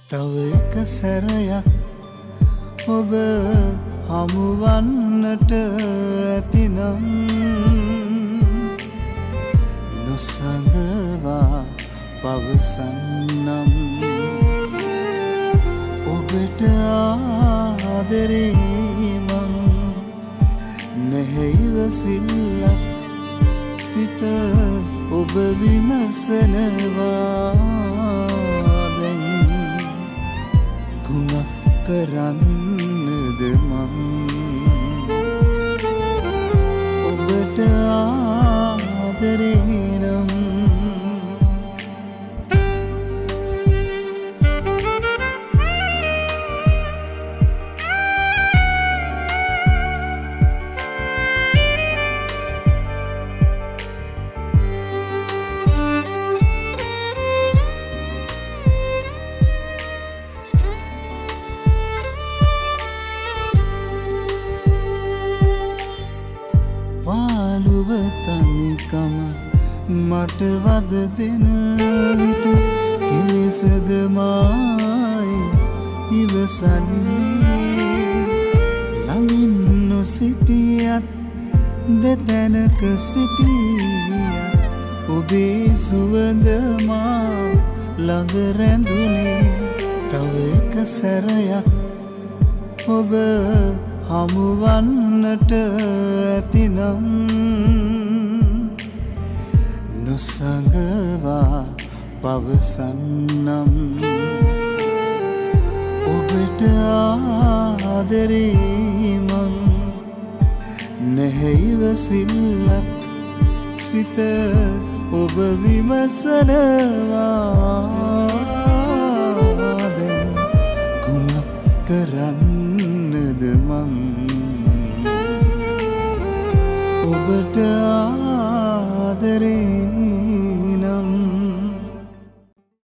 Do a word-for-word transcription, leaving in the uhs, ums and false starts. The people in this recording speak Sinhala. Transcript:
තව එක සැරයක් ඔබ හමුවන්නට ඇතිනම් නොසඟවා පවසන්නම් ඔබට ආදරේ මං නැහැයිව සිල්ලක් සිත ඔබ විමසනවා දැන් කුමක් කරන්නද මං ඔබට ආදරේ නම් පාළුව තනිකම මට වද දෙන විට කෙලෙසද මායි ඉවසන්නේ ළඟින් නොසිටියත් දෙතැනක සිටියත් ඔබේ සුවඳ මා ළඟ රැඳුනේ තව එක සැරයක් ඔබ හමුවන්නට ඇතිනම් නොසඟවා පවසන්නම් ඔබට ආදරේ මං නැහැයිව සිල්ලක් සිත ඔබ විමසනවා දැන් කුමක් කරන්නද මං ඔබට